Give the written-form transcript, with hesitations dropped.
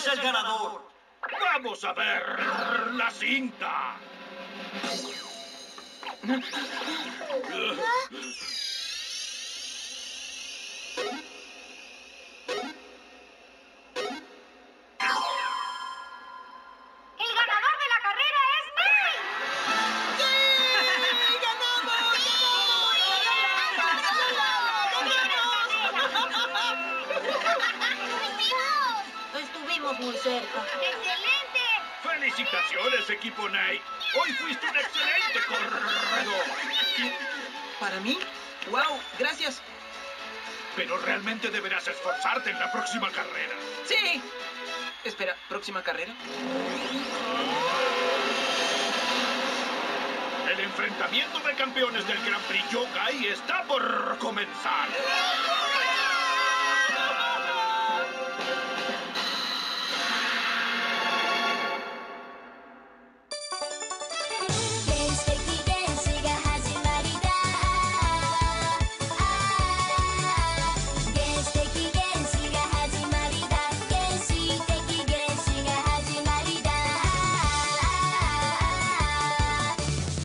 el ganador. ¡Vamos a ver la cinta! ¡El ganador de la carrera es Nate! Estuvimos muy cerca. ¡Excelente! ¡Felicitaciones, equipo Nate! ¡Hoy fuiste un excelente corredor! ¿Para mí? ¡Wow! ¡Gracias! Pero realmente deberás esforzarte en la próxima carrera. ¡Sí! Espera, ¿próxima carrera? El enfrentamiento de campeones del Gran Prix Yokai está por comenzar.